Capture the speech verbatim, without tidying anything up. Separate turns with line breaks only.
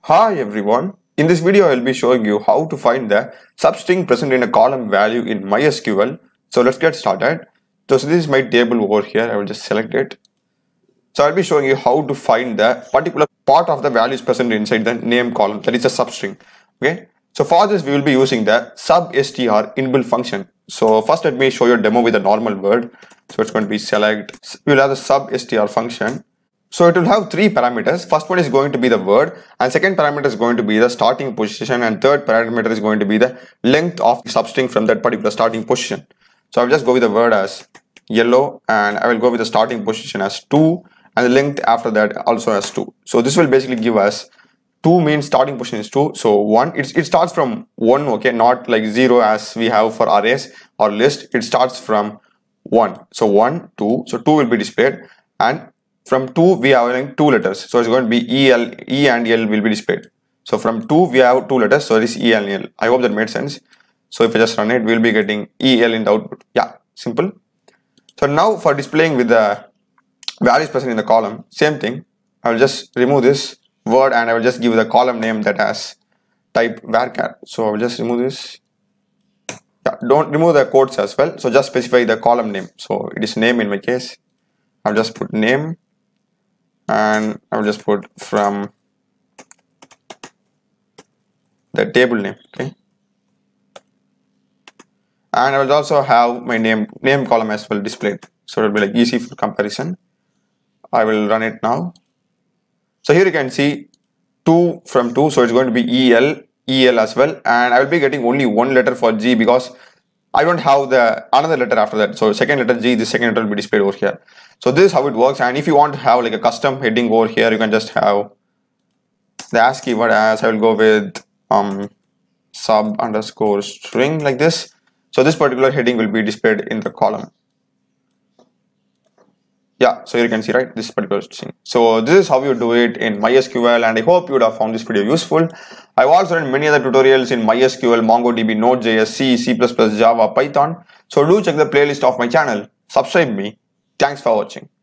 Hi everyone, in this video I will be showing you how to find the substring present in a column value in MySQL. So let's get started. So, so this is my table over here. I will just select it. So I'll be showing you how to find the particular part of the values present inside the name column, that is a substring. Okay. So for this we will be using the substr inbuilt function. So first let me show you a demo with a normal word. So it's going to be select. We will have the substr function. So it will have three parameters. First one is going to be the word, and second parameter is going to be the starting position, and third parameter is going to be the length of the substring from that particular starting position. So I'll just go with the word as yellow, and I will go with the starting position as two, and the length after that also as two. So this will basically give us two means starting position is two. So one, it's, it starts from one, okay, not like zero as we have for arrays or list. It starts from one. So one, two, so two will be displayed, and from two we are having two letters, so it's going to be E L, E and L will be displayed. So from two we have two letters, so this E L and L. I hope that made sense. So if I just run it, we'll be getting E L in the output. Yeah, simple. So now for displaying with the values present in the column, same thing. I will just remove this word and I will just give the column name that has type varchar. So I will just remove this. Yeah, don't remove the quotes as well. So just specify the column name. So it is name in my case. I'll just put name. And I will just put from the table name, okay. And I will also have my name name column as well displayed, so it will be like easy for comparison. I will run it now. So here you can see two from two, so it's going to be E L, E L as well, and I will be getting only one letter for G because I don't have the another letter after that. So second letter G, the second letter will be displayed over here. So this is how it works. And if you want to have like a custom heading over here, you can just have the as keyword as I will go with um sub underscore string like this. So this particular heading will be displayed in the column. Yeah, so you can see, right, this particular thing. So this is how you do it in MySQL, and I hope you would have found this video useful. I've also done many other tutorials in MySQL, MongoDB, Node.js, C, C plus plus, Java, Python. So do check the playlist of my channel. Subscribe me. Thanks for watching.